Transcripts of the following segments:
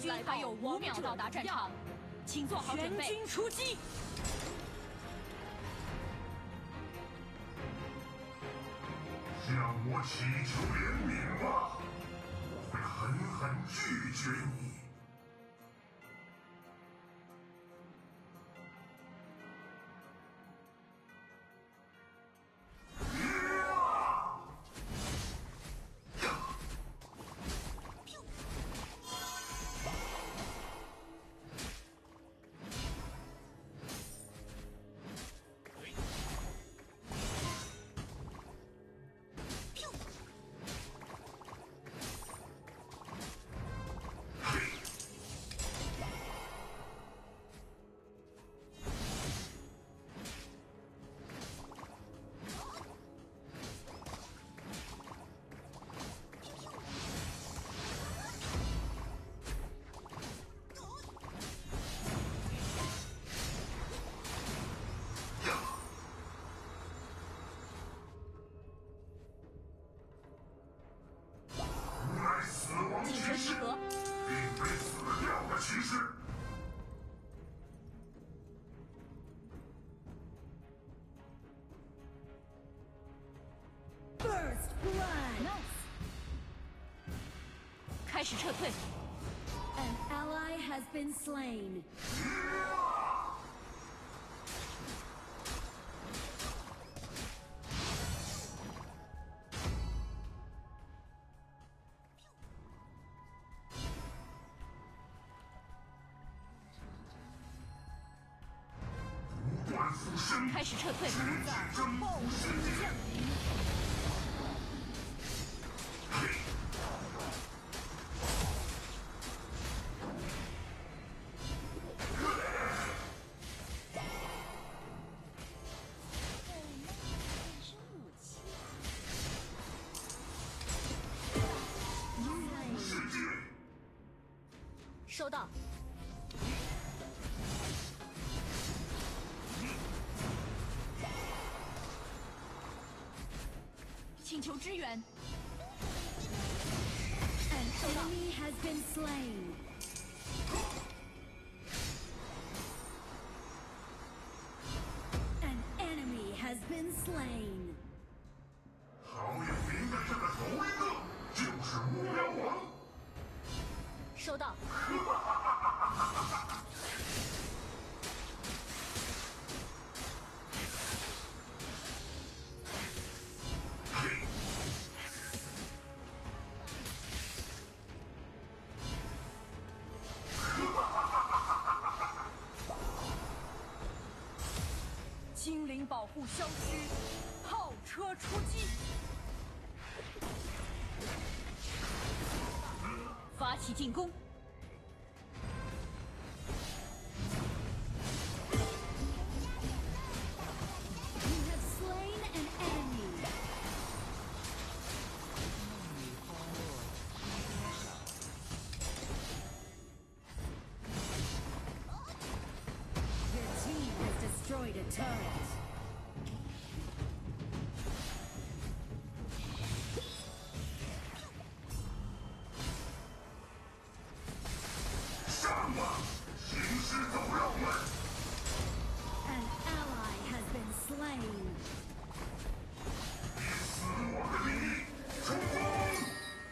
军还有5秒到达战场，请做好准备。全军出击！ 向我祈求怜悯吧，我会狠狠拒绝你。 进程集合， 并非死掉的骑士。 First blood. 开始撤退。 An ally has been slain. 开始撤退。 暴风降临。 收到。 请求支援。 An enemy has been slain. An enemy has been slain. 好有名的这个头一个就是巫妖王。 收到。 精灵保护消失，炮车出击，发起进攻。 You have slain an enemy. Your team has destroyed a turret. 上吧，行尸走肉们！ An ally has been slain. 以死亡的名义冲锋！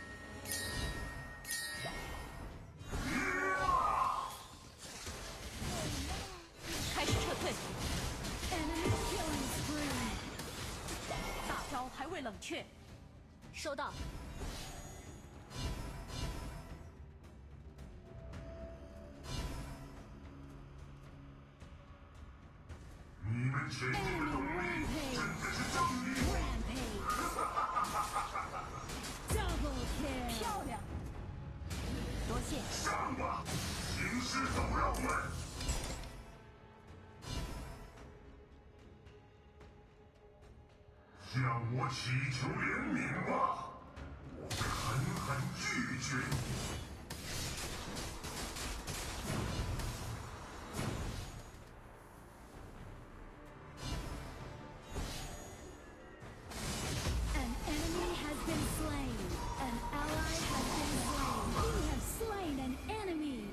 开始撤退。 Enemy killing spree. 大招还未冷却。收到。 你们前进的动力真的是正义！ Double kill. 漂亮。多谢。 上吧，行尸走肉们！ 向我祈求怜悯吧，我会狠狠拒绝你。 An enemy has been slain. An ally has been slain. You have slain an enemy.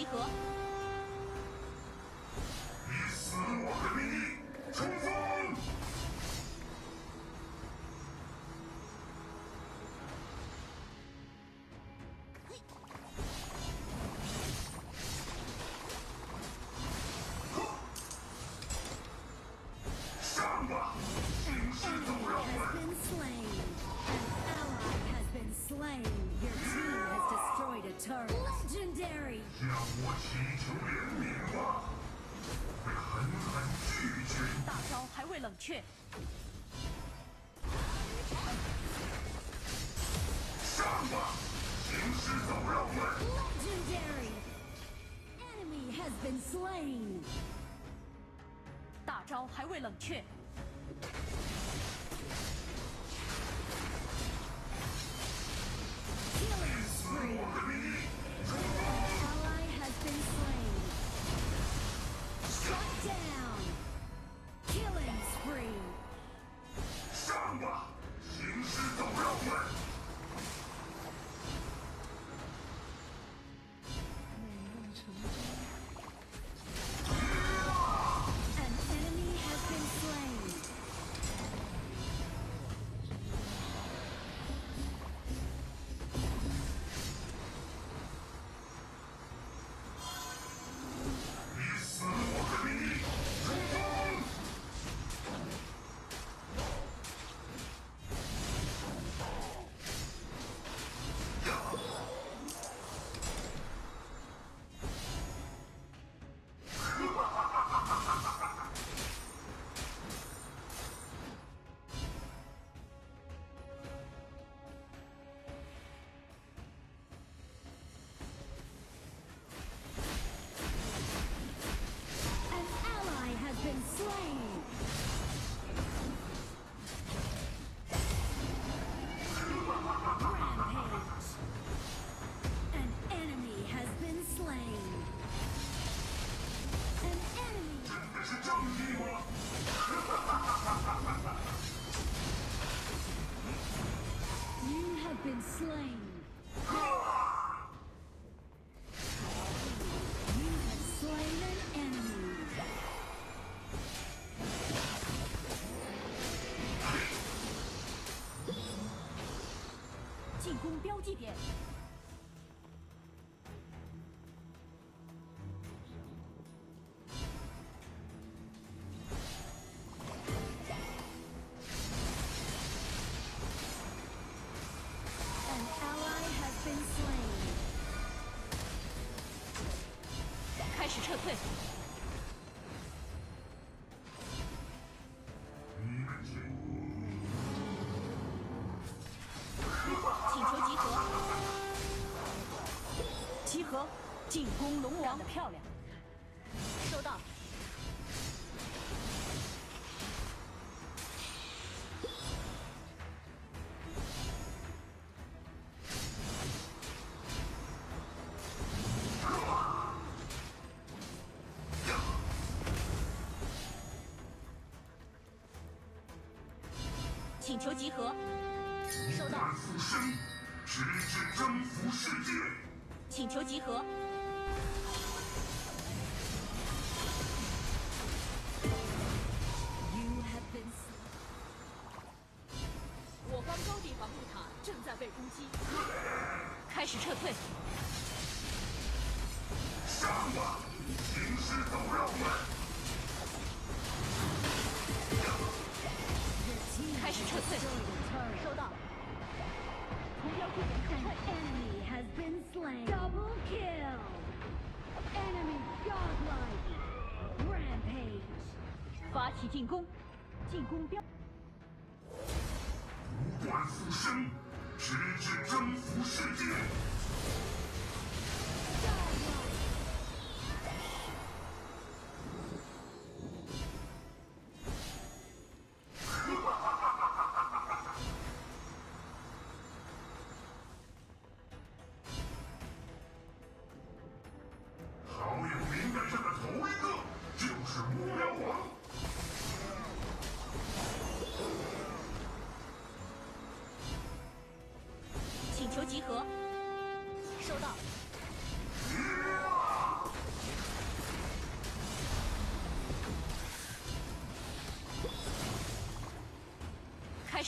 合， 以死亡的名义冲锋！上吧，行尸走肉 Has 们！ been slain. An ally has been slain. Your team has destroyed a turret. Legendary. 向我祈求怜悯吧，我会狠狠拒绝你。 大招还未冷却， 上吧，行尸走肉们！ Legendary. Enemy has been slain. 大招还未冷却， Killing 死 spree. 亡的名义冲 An 锋！ ally has been slain. Shut down. Killing spree. 上吧，行尸走肉们！ An enemy has been slain. An ally has been slain. Rampage. An enemy has been slain. An enemy. 这是正义吗？ You have been slain. You have slain an enemy. 进攻标记点， An ally has been slain. 开始撤退， 你们这请求集合，集合，进攻龙王，干得漂亮，收到，请求集合，收到， 万附身，直至征服世界。 请求集合， You have been slain. 我方高地防护塔正在被攻击，开始撤退， 上吧，行尸走肉们！ Your team 开始撤退， destroyed a turret. 收到，从标记点撤 An 退， enemy has been slain. Double kill. Enemy godlike. Rampage. 发起进攻，进攻标， 无冠附身，直至征服世界。 好友名单上的头一个就是无聊王。 请求集合，收到，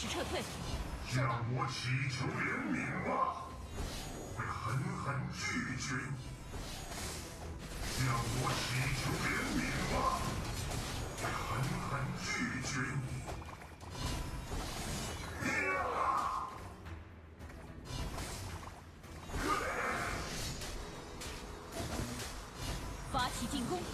始撤退。 向我祈求怜悯吧，我会狠狠拒绝你。向我祈求怜悯吧，我会狠狠拒绝你。 发起进攻！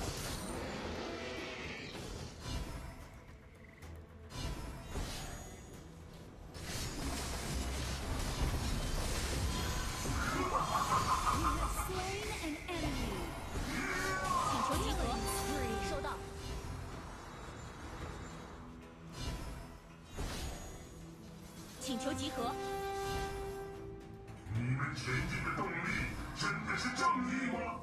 请求集合。收到。请求集合。 你们前进的动力真的是正义吗？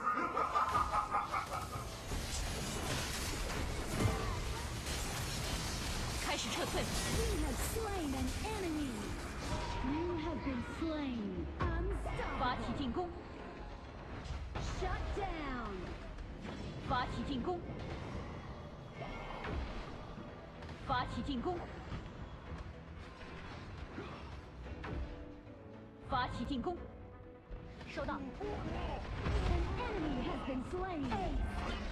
开始撤退。 You have slain an enemy. You have been slain. 发起 Unstoppable. 进攻！ Shut down. 发起进攻！发起进攻！发起进攻！收到。 An enemy has been slain.